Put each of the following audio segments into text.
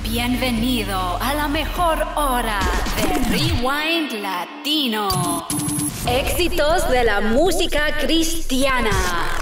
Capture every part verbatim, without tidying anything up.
Bienvenido a la mejor hora de Rewind Latino. Éxitos de la música cristiana.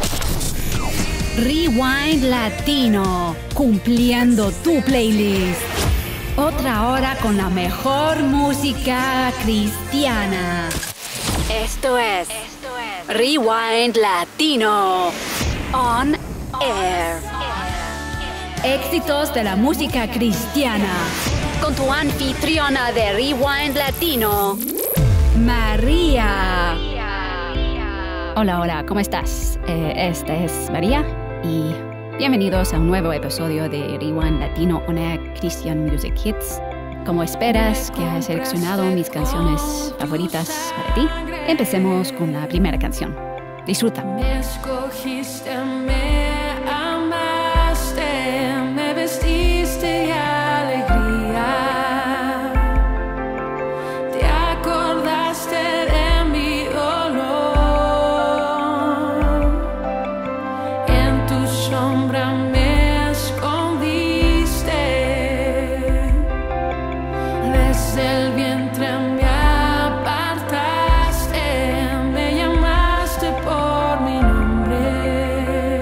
Rewind Latino, cumpliendo tu playlist. Otra hora con la mejor música cristiana. Esto es, Esto es Rewind Latino On Air. Éxitos de la música cristiana. Con tu anfitriona de Rewind Latino, María. Hola, hola, ¿cómo estás? Eh, esta es María y bienvenidos a un nuevo episodio de Rewind Latino On Air Christian Music Hits. Como esperas que hayas seleccionado mis canciones favoritas para ti, empecemos con la primera canción. Disfruta. Me escogiste, me amaste, me vestiste de alegría. Te acordaste de mi dolor. En tu sombra me escondiste. Desde el vientre me apartaste. Me llamaste por mi nombre.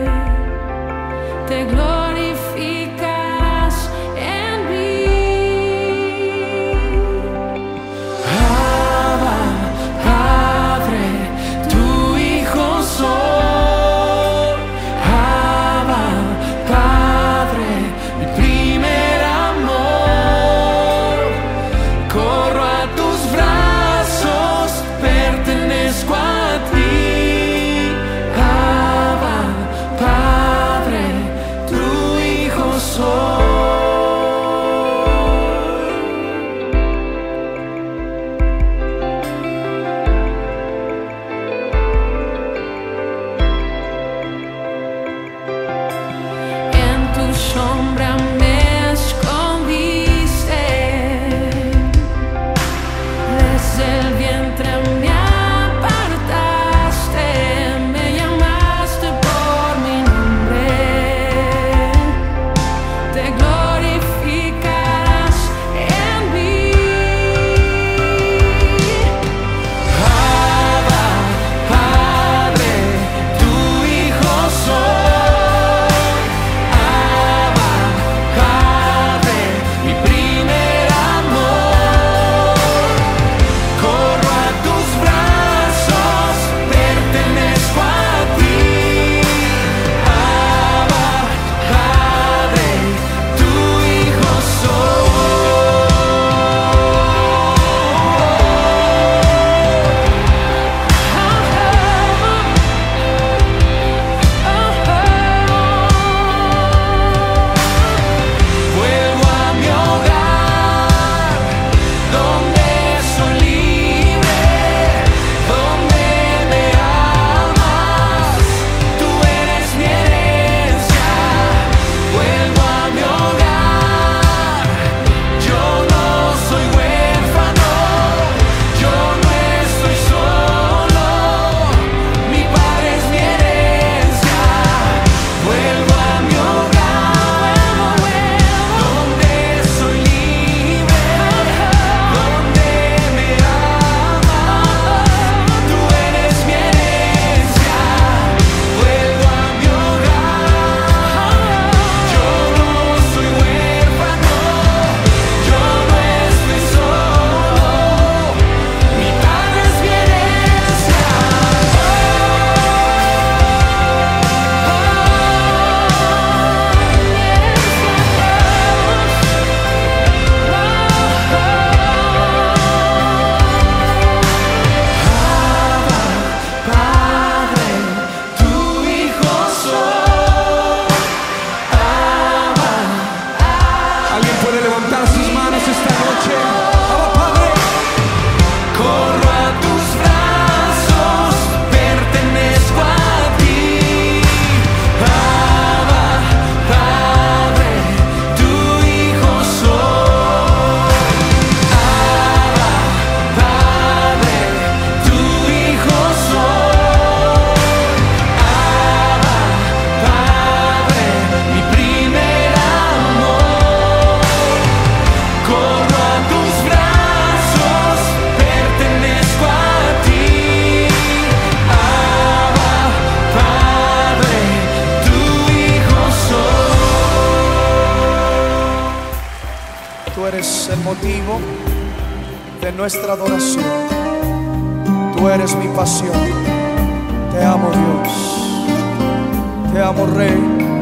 tú eres el motivo de nuestra adoración. Tú eres mi pasión. Te amo, Dios. Te amo, Rey.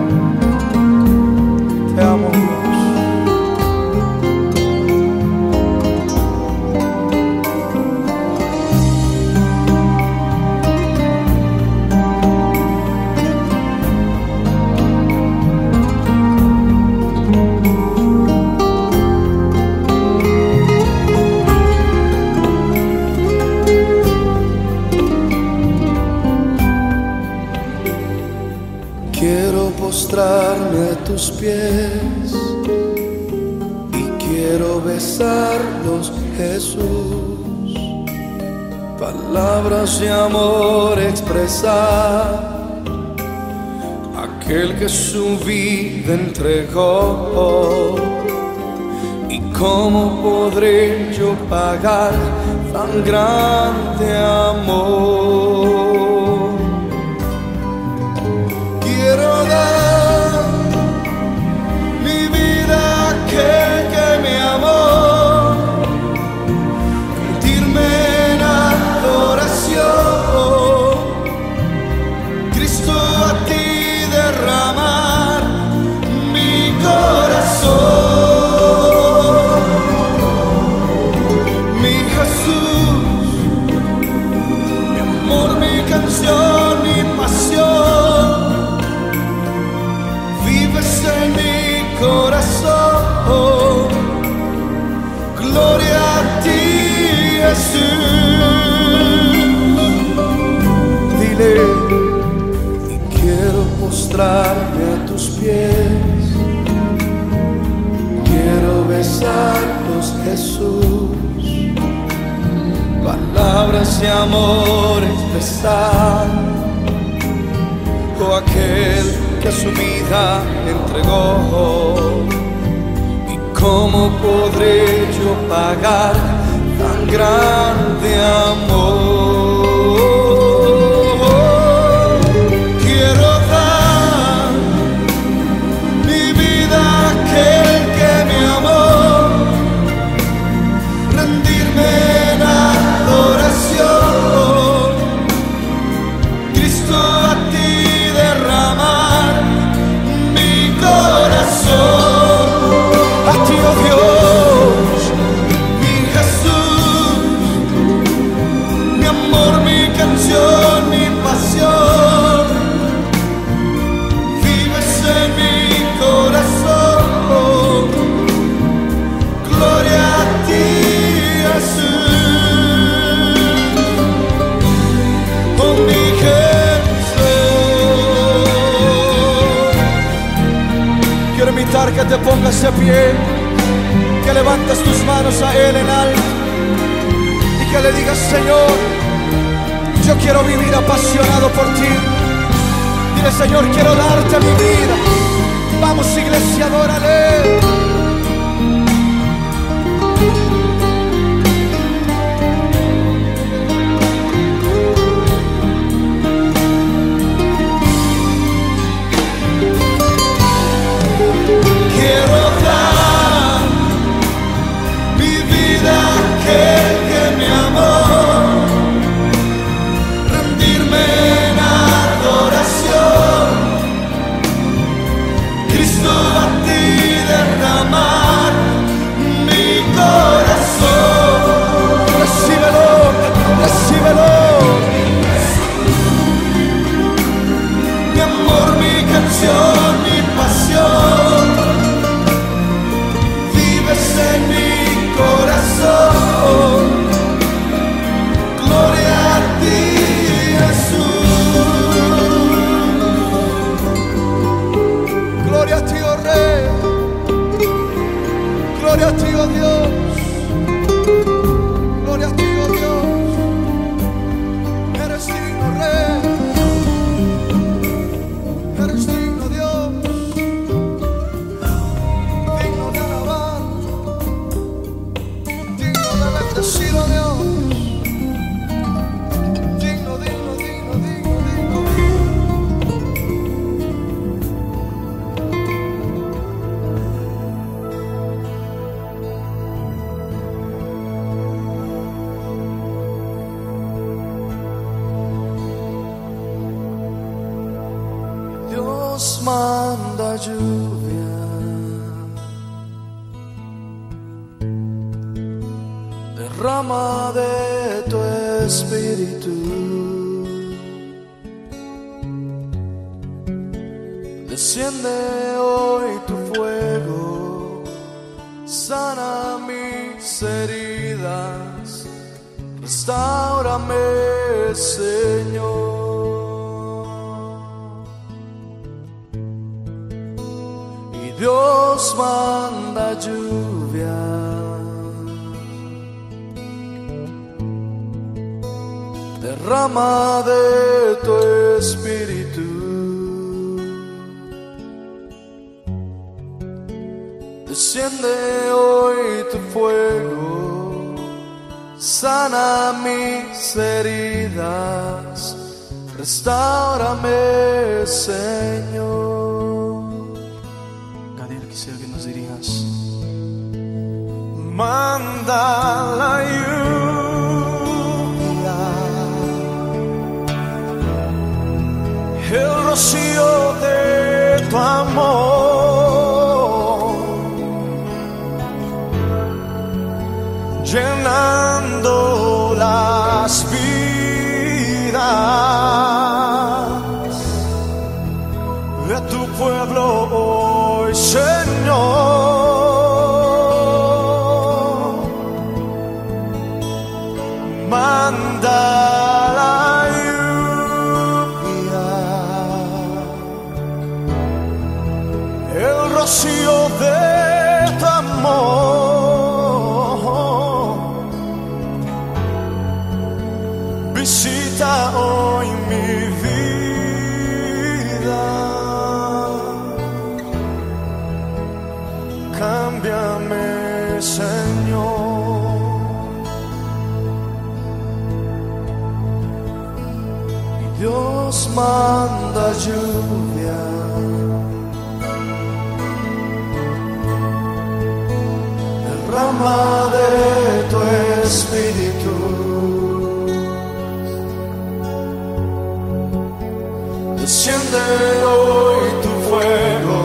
Te amo, Dios. Quiero postrarme a tus pies y quiero besarlos, Jesús. Palabras de amor expresar, aquel que su vida entregó. ¿Y cómo podré yo pagar tan grande amor? Quiero dar mi vida a aquel que me amó, rendirme en adoración, Cristo, a ti derramar mi corazón, mi Jesús, mi amor, mi canción, mi pasión. En mi corazón, gloria a ti, Jesús. Dile, y quiero postrarme a tus pies, quiero besarlos, Jesús. Palabras de amor expresar, oh aquel que su vida entregó. ¿Y cómo podré yo pagar tan grande amor? Quiero dar mi vida a aquel que me amó, rendirme en adoración, Cristo, a ti derramar corazón, a ti, oh Dios, mi Jesús, mi amor, mi canción, mi pasión. Vives en mi corazón, gloria a ti, Jesús, oh mi que te pongas de pie, que levantes tus manos a Él en alto y que le digas: Señor, yo quiero vivir apasionado por ti. Dile: Señor, quiero darte mi vida. Vamos, iglesia, adórale. Quiero dar mi vida a aquel que me amó, rendirme en adoración, Cristo, a ti derramar mi corazón. Recíbelo, recíbelo. Mi amor, mi canción, mi pasión. En mi corazón, gloria a ti, Jesús, gloria a ti, oh Rey, gloria a ti, oh Dios, gloria a ti, oh Dios, eres digno, Rey, eres digno, Dios. Bendecido Dios, digno, digno, digno, digno, digno. lluvia, derrama de tu espíritu, desciende hoy tu fuego, sana mis heridas, restáurame, Señor. Y Dios manda lluvia, derrama de tu espíritu, desciende hoy tu fuego, sana mis heridas, restáurame, Señor. Gadiel, quisiera que nos dirijas. Manda la lluvia, el rocío de tu amor, llenando las vidas de tu pueblo hoy, Señor. Manda la lluvia, el rocío de tu amor, visita hoy mi vida, cámbiame, Señor. Y Dios manda lluvia, derrama de tu espíritu, desciende hoy tu fuego,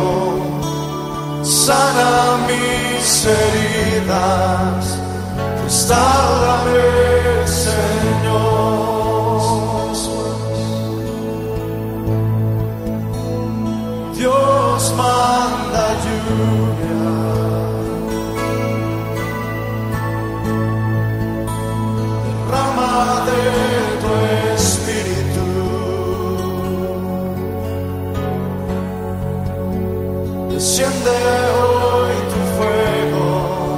sana mis heridas, restáurame, Señor. Dios manda lluvia, derrama de tu espíritu, desciende hoy tu fuego,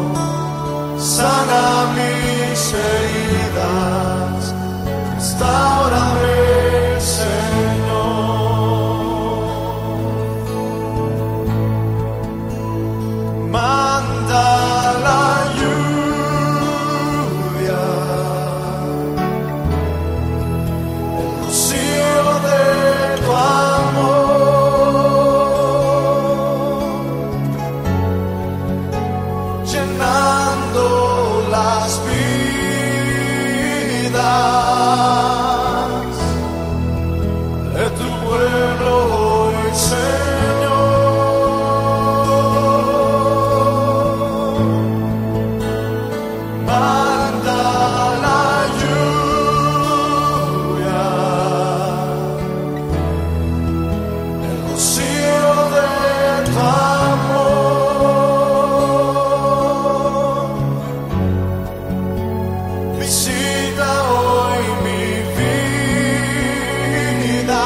sana mis heridas, restáurame, Señor. Manda la lluvia, el rocío de tu amor, llenando las vidas de tu pueblo hoy, Señor. Manda la lluvia, el rocío de tu amor, visita hoy mi vida,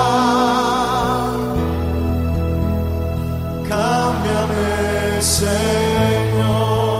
cámbiame, Señor.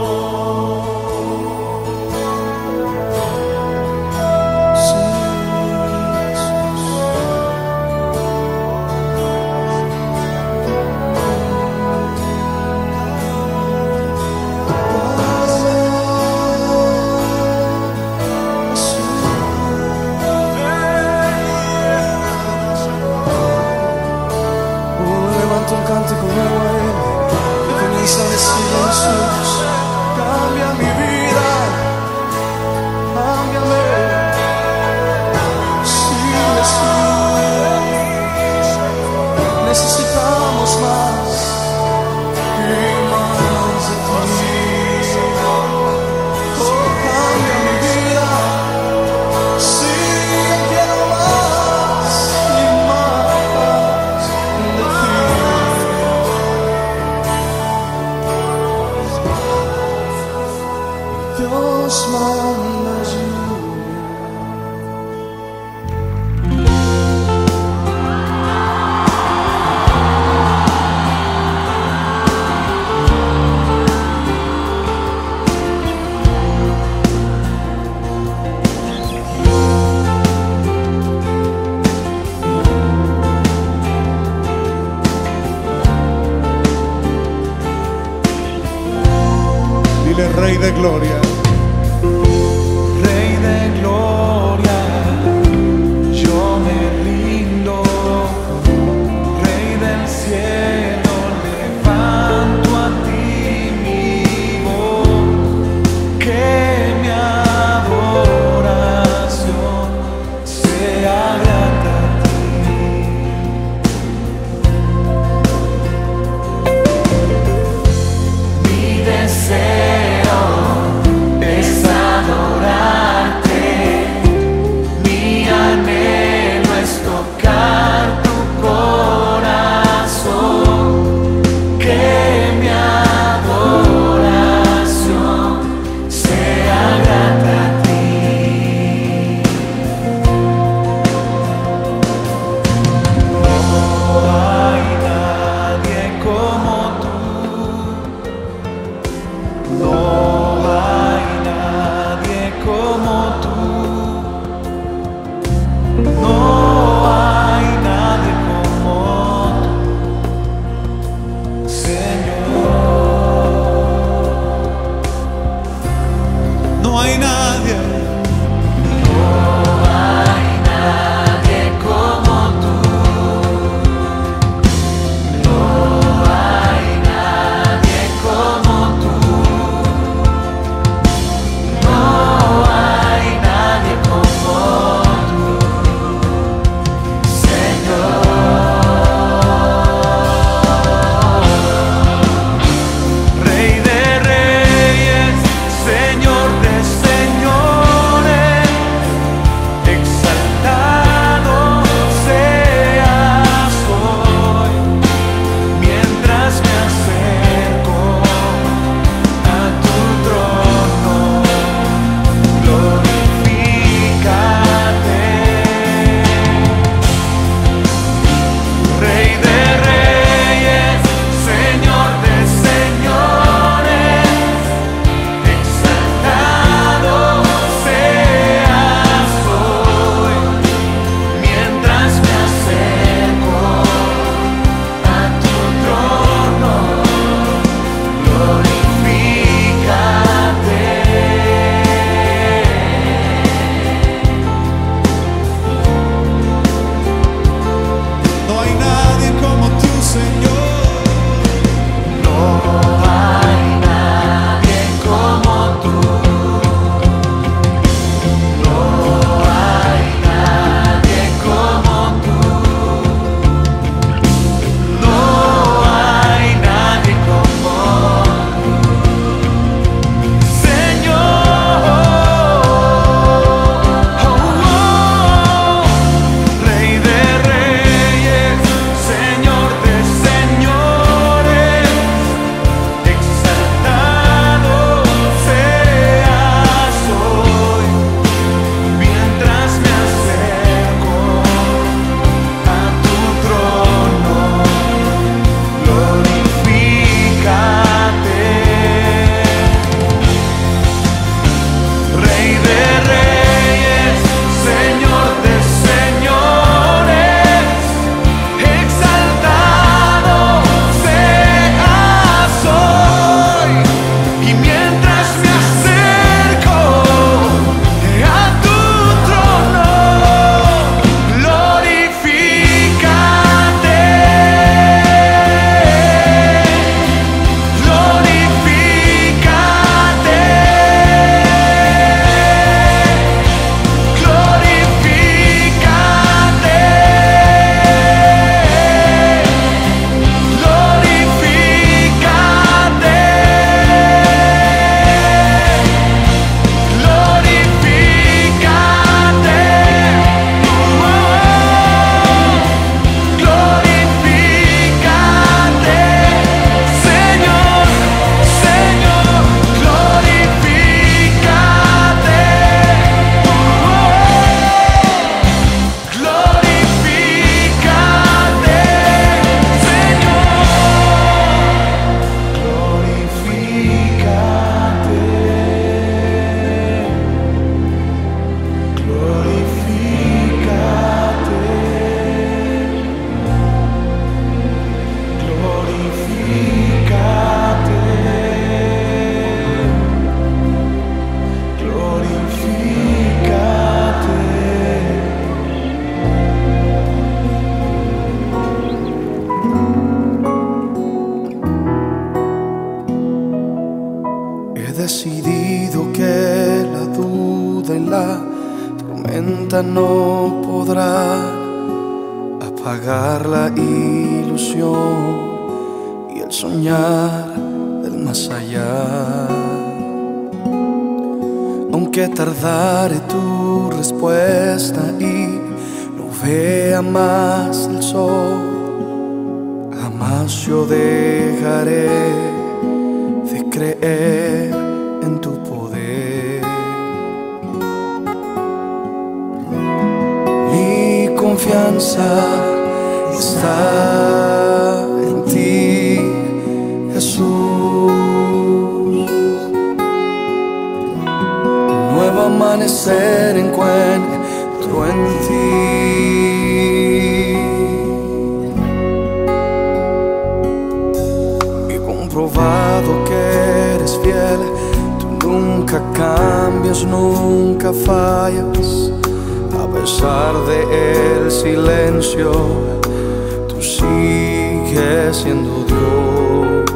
Levanta un cántico nuevo a Él y comienza a decirle a Jesús: cambia mi vida, cámbiame. Sí, Jesús, necesitamos más. nos manda lluvia. Dile, Rey de Gloria. Rey de Gloria, yo me rindo. Rey del cielo, levanto a ti mi voz. Que mi adoración sea grande a ti. Mi deseo decidido que la duda y la tormenta no podrán apagar la ilusión y el soñar del más allá. Aunque tardare tu respuesta y no vea más el sol, jamás yo dejaré de creer en tu poder. Mi confianza está en ti, Jesús. Un nuevo amanecer encuentro en ti. Probado que eres fiel, tú nunca cambias, nunca fallas. A pesar del silencio, tú sigues siendo Dios.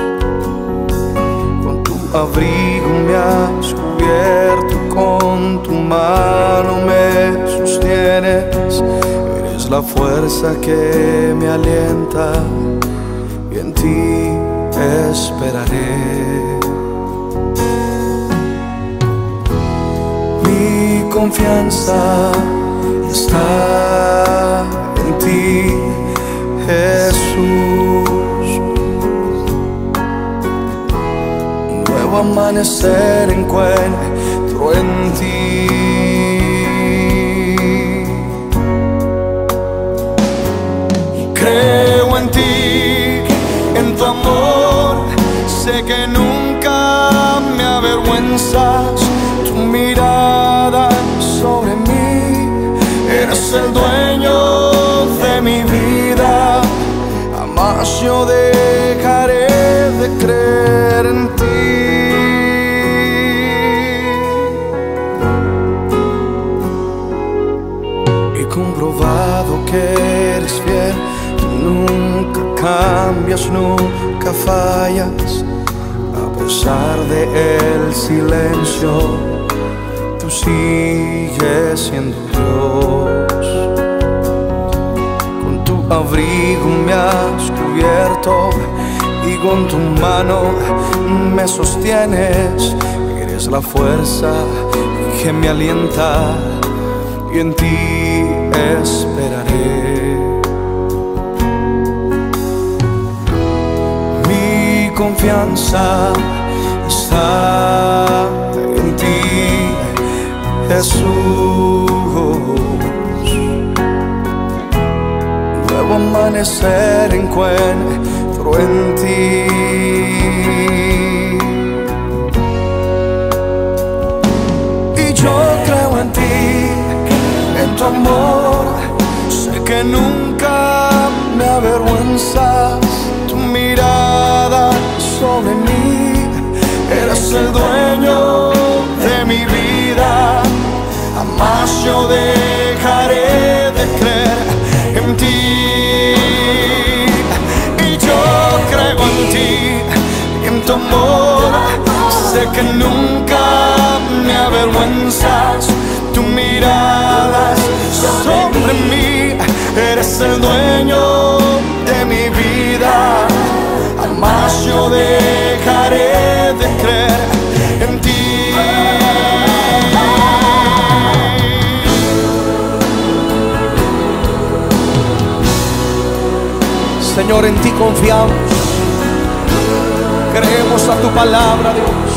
Con tu abrigo me has cubierto, con tu mano me sostienes. Eres la fuerza que me alienta y en ti esperaré. Mi confianza está en ti, Jesús. Un nuevo amanecer encuentro en ti. Creo en ti, en tu amor. Sé que nunca me avergüenzas, tu mirada sobre mí. Eres el dueño de mi vida, jamás yo dejaré de creer en ti. He comprobado que eres fiel, tú nunca cambias, nunca fallas. A pesar del silencio, tú sigues siendo Dios. Con tu abrigo me has cubierto y con tu mano me sostienes. Eres la fuerza que me alienta y en ti esperaré. Mi confianza está en ti, Jesús. Nuevo amanecer encuentro en ti. Y yo creo en ti, en tu amor. Sé que nunca me avergüenzas, tu mirada sobre mí. Eres el dueño de mi vida, jamás yo dejaré de creer en ti. Y yo creo en ti, en tu amor. Sé que nunca me avergüenzas, tu mirada sobre mí. Eres el dueño de mi vida, jamás yo dejaré de creer en ti. Señor, en ti confiamos, creemos a tu palabra, Dios.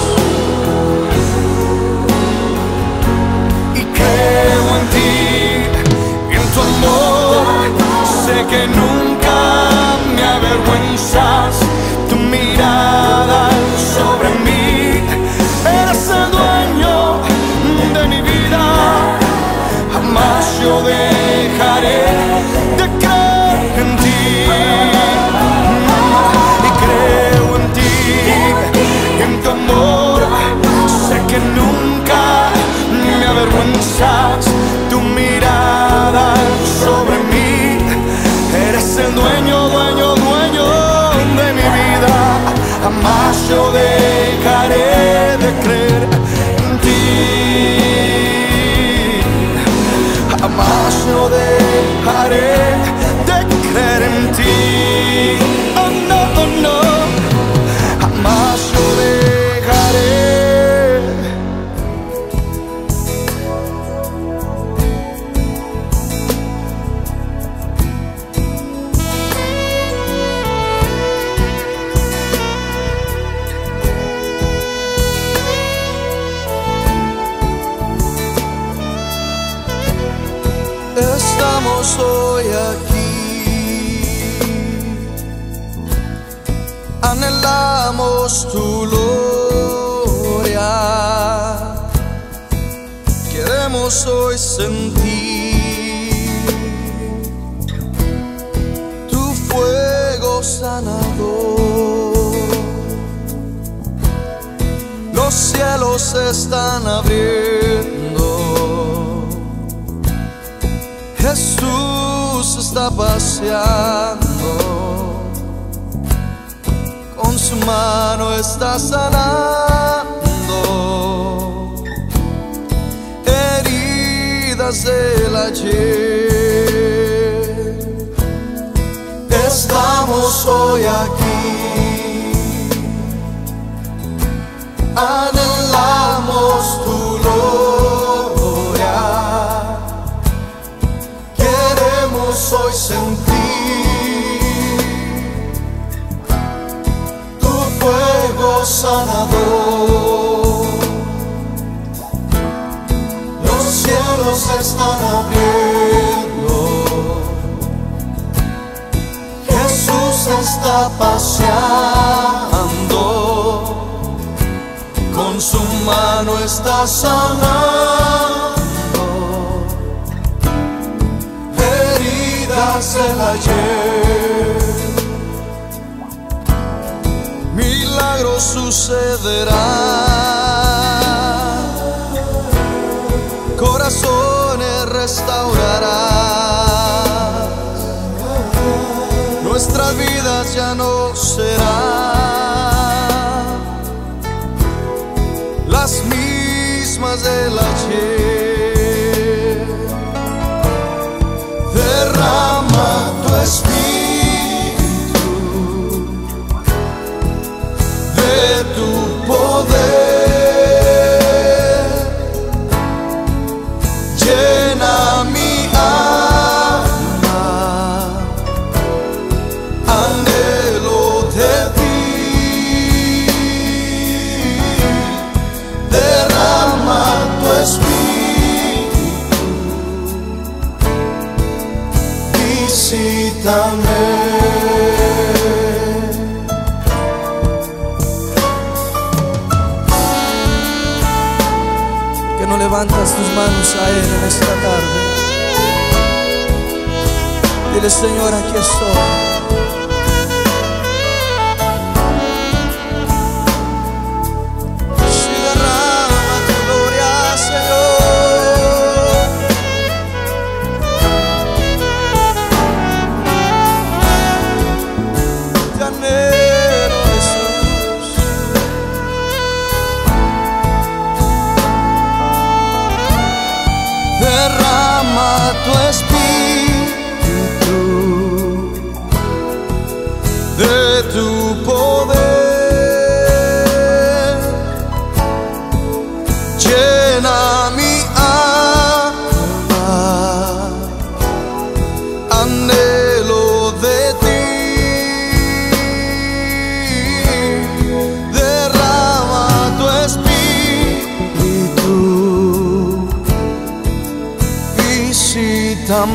Y creo en ti, en tu amor. Sé que nunca me avergüenzas, tu mirada sobre mí. Eres el dueño de mi vida, jamás yo dejaré de creer en ti. Y creo en ti, en tu amor. Sé que nunca me avergüenzas, tu mirada sobre mí. Eres el dueño, dueño, dueño de mi vida. no dejaré de creer en ti. Jamás no dejaré de creer en ti. Oh no, oh no, jamás no dejaré. Estamos hoy aquí, anhelamos tu gloria, queremos hoy sentir tu fuego sanador. Los cielos se están abriendo, Jesús está paseando, con su mano está sanando heridas del ayer. Estamos hoy aquí, anhelamos tu gloria, hoy sentir tu fuego sanador. Los cielos se están abriendo, Jesús está paseando, con su mano está sanando el ayer. Milagros sucederán, corazones restaurarás, nuestras vidas ya no serán las mismas del ayer. Derrama tu espíritu, de tu poder, llena mi alma, anhelo de ti. Derrama tu espíritu, visítame. Que no levantas tus manos a Él en esta tarde. Dile: Señor, aquí estoy. Si derrama tu gloria, Señor. Te anhelo, Jesús. Derrama tu espíritu, de tu poder, llena mi alma, anhelo de ti. Derrama tu espíritu, visítame.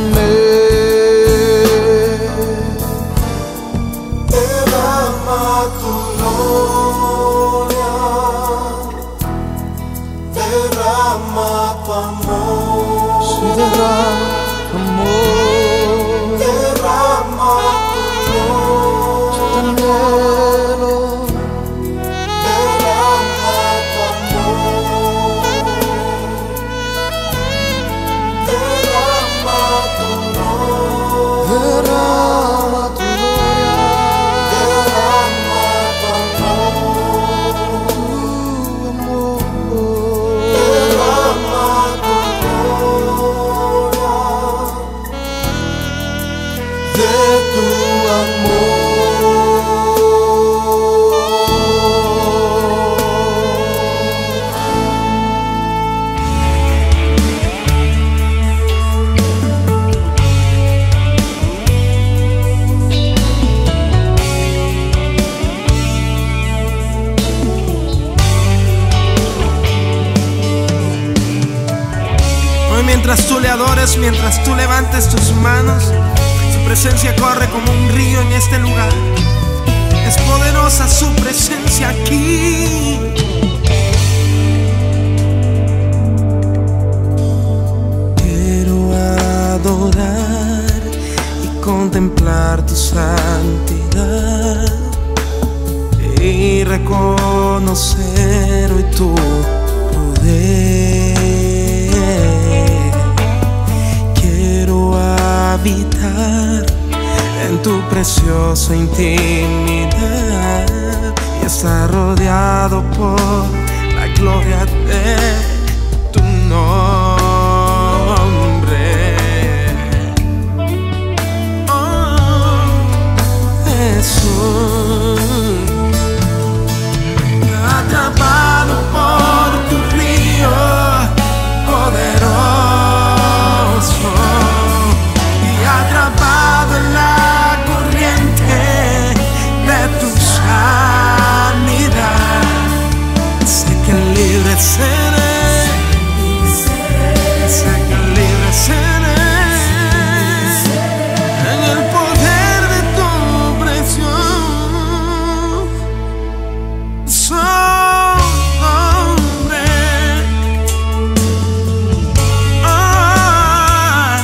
Mientras tú le adores, mientras tú levantes tus manos, su presencia corre como un río en este lugar. Es poderosa su presencia aquí. Quiero adorar y contemplar tu santidad y reconocer hoy tu poder. Quiero habitar en tu preciosa intimidad y estar rodeado por la gloria de tu nombre. Oh, Jesús, atrapado por tu río poderoso y atrapado en la corriente de tu sanidad. Sé que libre seré, sé que libre seré en el poder de tu precioso nombre. Ah,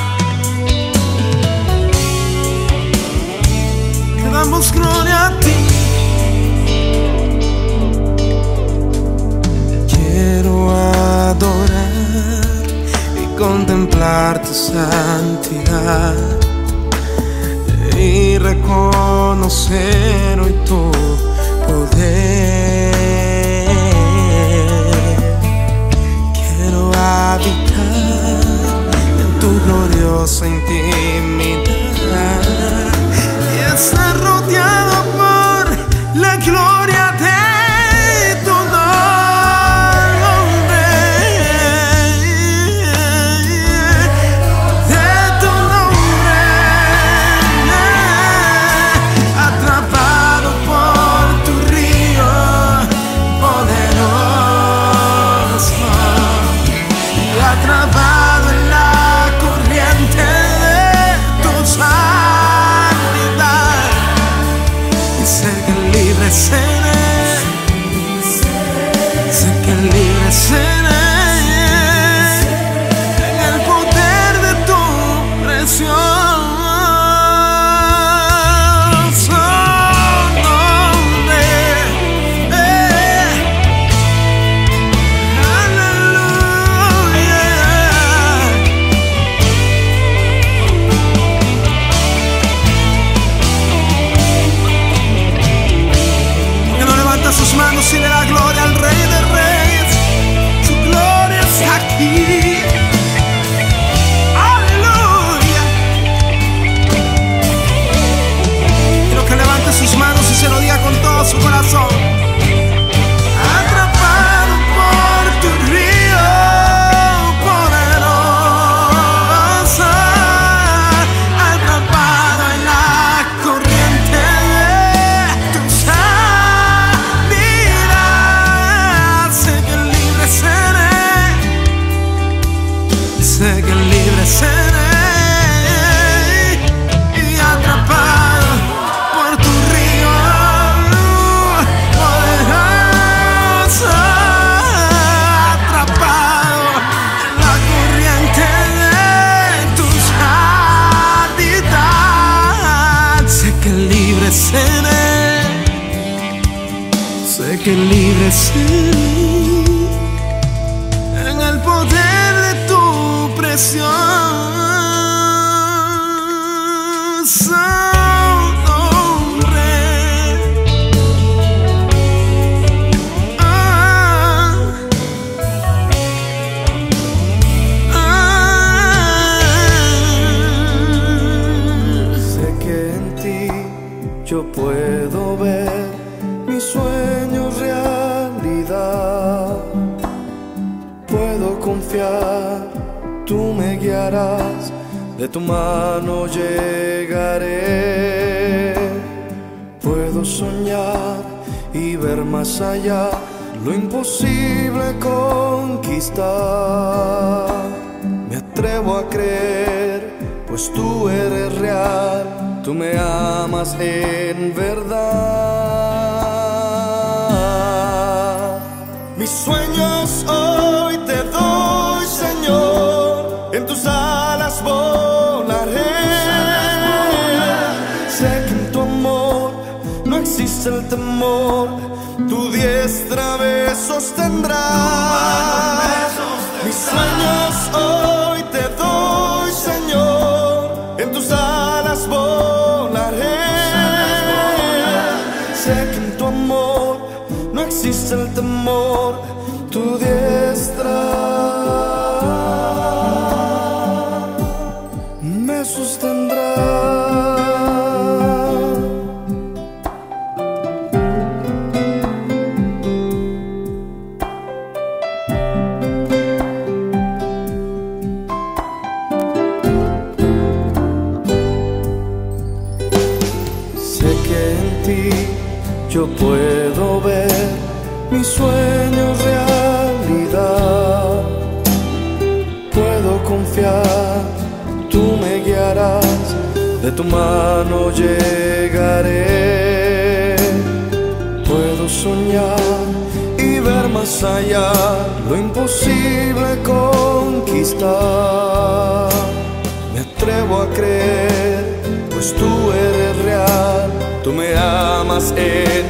te damos gloria a ti. Quiero adorar y contemplar tu santidad y reconocer hoy tu poder. Quiero habitar en tu gloriosa intimidad y estar rodeado por la gloria de tu nombre, de tu nombre, atrapado por tu río poderoso y atrapado en la corriente de tu sanidad. Y sé que libre seré, sé que libre seré en el poder de tu precioso nombre. Eh, aleluya. Que no levanta sus manos y le da gloria al Rey de Reyes. Su gloria está aquí. Aleluya. Quiero que levante sus manos y se lo diga con todo su corazón. Atrapado por tu río poderoso, atrapado en la corriente de tu sanidad. Sé que libre seré, sé que libre seré y atrapado por tu río poderoso, atrapado en la corriente de tu santidad. Sé que libre seré, sé que libre seré en el poder de tu precioso nombre. Ah, ah. Sé que en ti yo puedo ver mis sueños realidad. Puedo confiar, tú me guiarás, de tu mano llegaré. Puedo soñar y ver más allá, lo imposible conquistar. Me atrevo a creer, pues tú eres real, tú me amas en verdad. Mis sueños hoy te doy, Señor, en tus alas volaré. Sé que en tu amor no existe el temor, tu diestra me sostendrá. Mis sueños hoy te doy, Señor, en tus alas volaré. Sé que en tu amor no existe el temor, tu diestra me sostendrá. Yo puedo ver mis sueños realidad. Puedo confiar, tú me guiarás, de tu mano llegaré. Puedo soñar y ver más allá, lo imposible conquistar. Me atrevo a creer, pues tú eres real, tú me amas en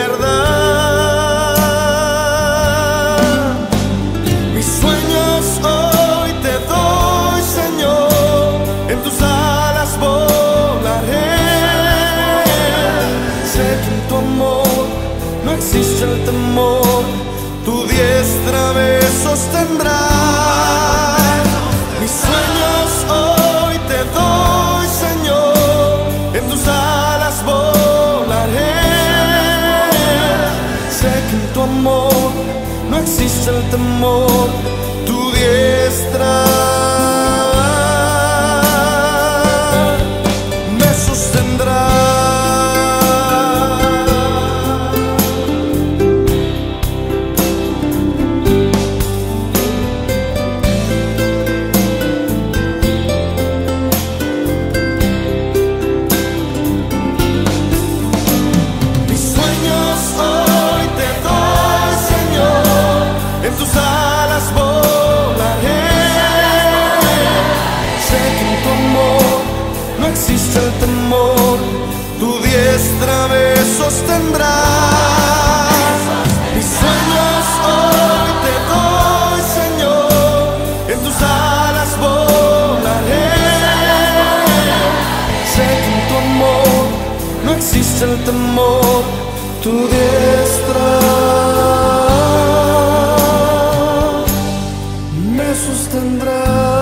verdad. Mis sueños hoy te doy, Señor, en tus alas volaré. Sé que en tu amor no existe el temor, tu diestra me sostendrá. Mis sueños hoy te doy, Señor, en tus alas volaré. Sé que en tu amor no existe el temor, tu diestra me sostendrá. El temor, tu diestra me sostendrá. Mis sueños hoy te doy, Señor, en tus alas volaré. Sé que en tu amor no existe el temor, tu diestra me sostendrá.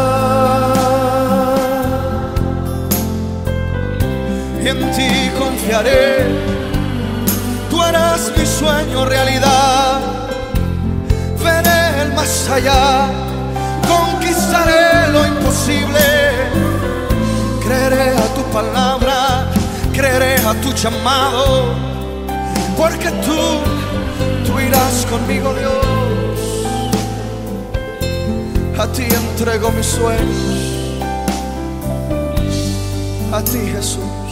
Y en ti confiaré, tú harás mi sueño realidad. Veré el más allá, conquistaré lo imposible. Creeré a tu palabra, creeré a tu llamado, porque tú, tú irás conmigo, Dios. A ti entrego mis sueños, a ti, Jesús.